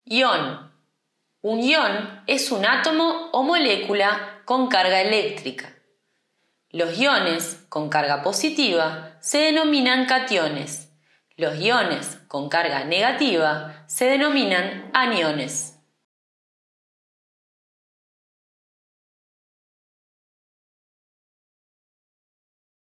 Ion. Un ion es un átomo o molécula con carga eléctrica. Los iones con carga positiva se denominan cationes. Los iones con carga negativa se denominan aniones.